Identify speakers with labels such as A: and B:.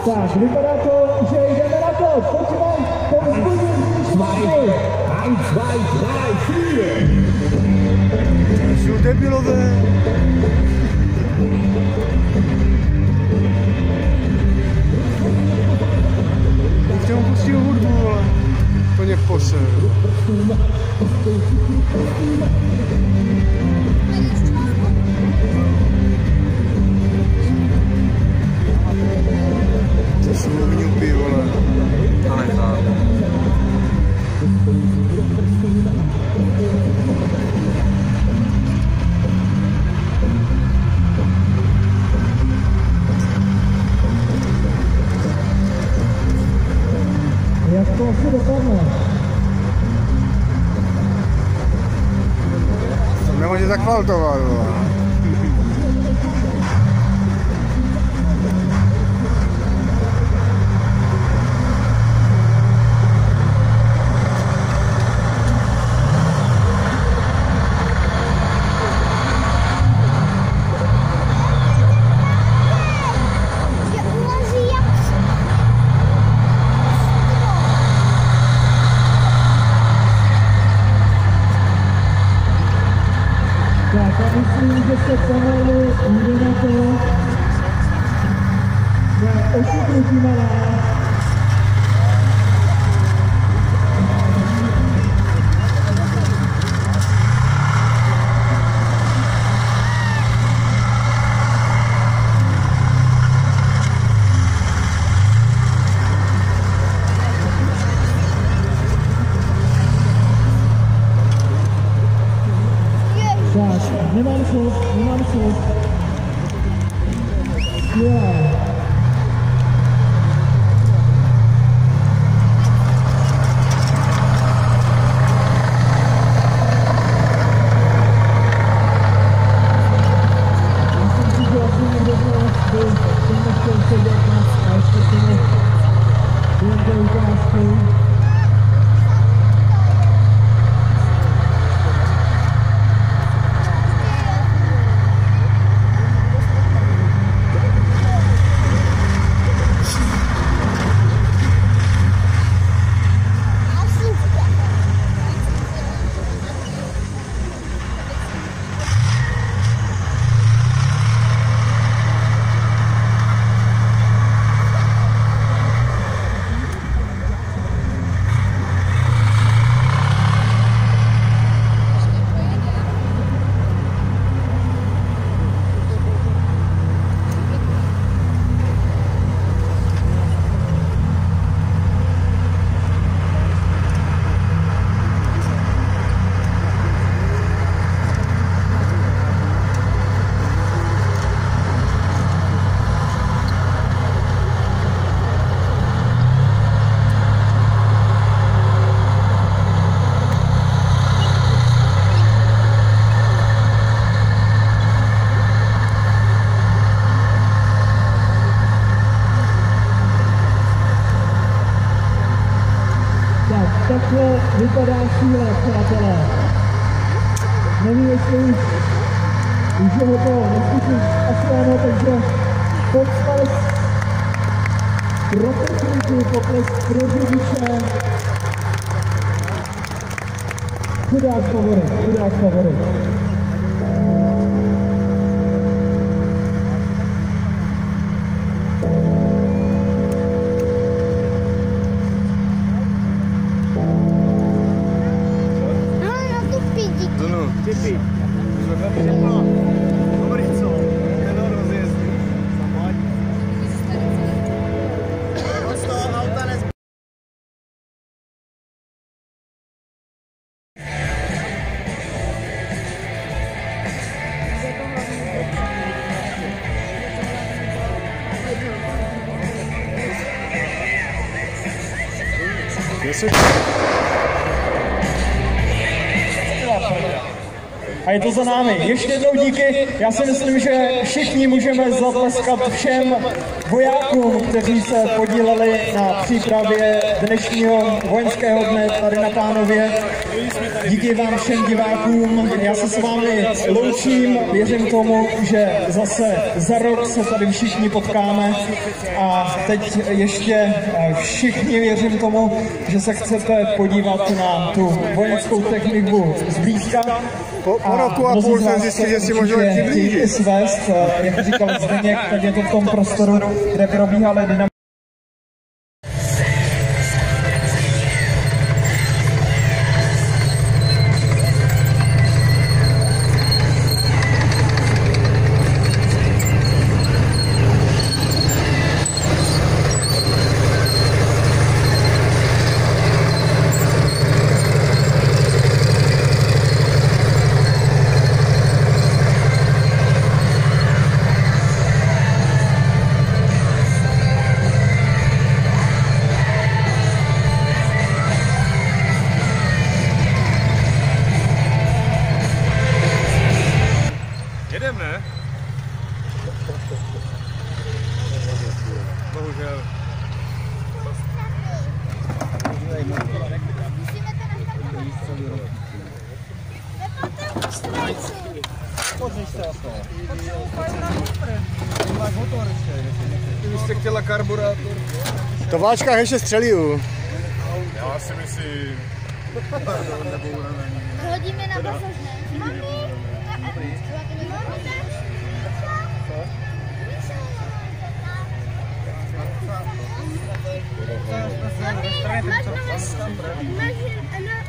A: Tak, vypadá to, že jdeme na to. Pojďme, povzbudit.
B: 2, 1, 2, 3, 4.
C: Jsou debilové. Teď mu pustil hudbu, ale to mě poser. To jsou hňupy, vole. A nechám.
A: Jak to asi dopadne?
C: Nemůže zakvaltovat, vole.
A: Tak já myslím, že se pomalu jde na to, že ošutrutí malá. Tak, nemám slov. Skvělé. Myslím si, že asi někdo z nás byl chtěl sedět a ještě si během té ukázky. Takhle vypadá síle, přátelé. Nevím, jestli už je hotovo, neslyším asi ano, takže potles pro techniky, potles pro řidiče. Chudák favorit.
C: Tipi. Všechno. Dobrý, co? Jednou rozjezdí. Samoď. Z toho auta nezbyt.
D: a je to za námi. Ještě jednou díky, já si myslím, že všichni můžeme zatleskat všem vojákům, kteří se podíleli na přípravě dnešního vojenského dne tady na Pánově. Díky vám všem divákům, já se s vámi loučím, věřím tomu, že zase za rok se tady všichni potkáme a teď ještě všichni věřím tomu, že se chcete podívat na tu vojenskou techniku zblízka.
C: Po roku a půl jsem zjistil, že si můžu přiblížit.
D: Svést, jak říkal Zdeněk, tak je to v tom prostoru, kde probíhaly dynamické.
C: Jedem, ne? Bohužel. Ty jste chtěla karburátor. To váčka ještě střelil. Já si myslím.
E: Hodíme na basaž, ne? Mami! Mami, máš